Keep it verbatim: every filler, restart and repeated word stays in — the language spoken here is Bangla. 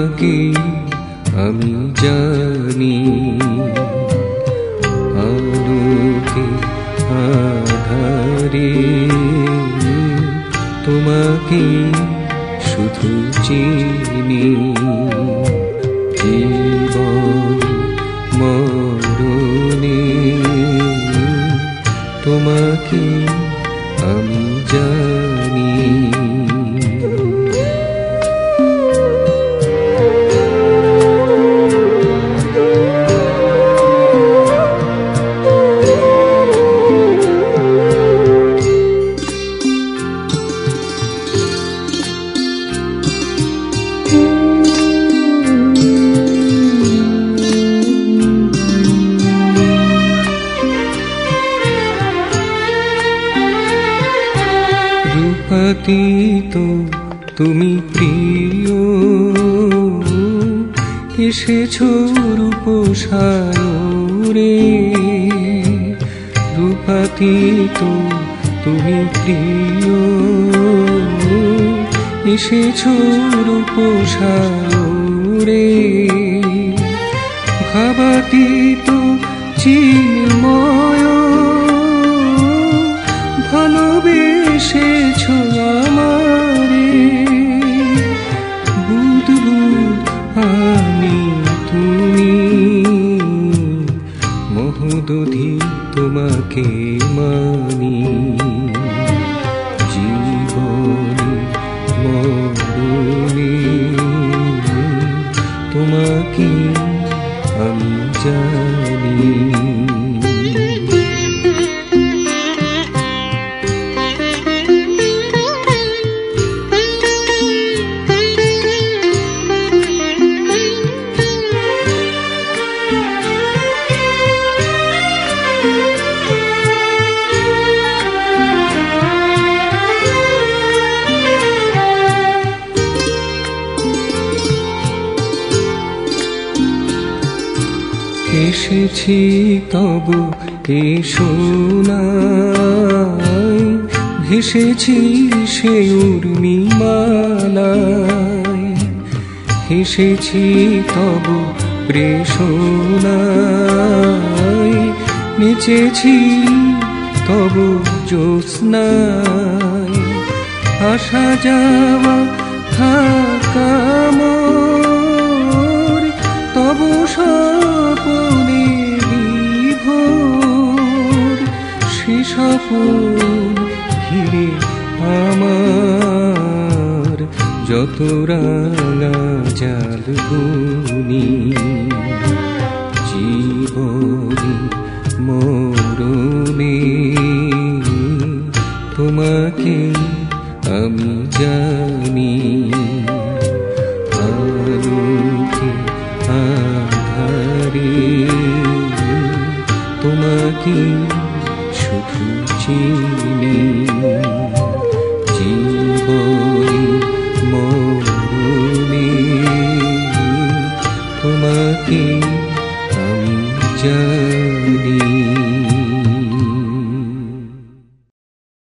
তোমাকে আমি জানি, আলোকে আধারে তোমাকে শুধু চিনি। জীবন মরণে তোমাকে আমি জানি। রূপাতীত তুমি প্রিয়, এসেছো রূপসায়রে। রূপাতীত তুমি প্রিয়, এসেছো রূপসায়রে। ভাবাতীত চিন্ময়, ভালোবেসেছো আমারে। বুদবুদ আমি তুমি, মহোদধি তোমাকে মানি। জীবনে মরণে তোমাকে আমি জানি। এসেছি তব এ সোনায়, ভেসেছি সে উর্মিমালায়। এসেছি তব প্রেষণায়, নেচেছি তব জ্যোৎস্নায়। আসা যাওয়া থাকা মোর তব স্বপনে বিভোর। সে স্বপন ঘিরে আমার যত রাঙা জাল বুনি। জীবনে মরণে তোমাকে আমি জানি। আলোকে আধারে তোমাকে শুধু চিনি। জীবনে মরণে তোমাকে আমি জানি।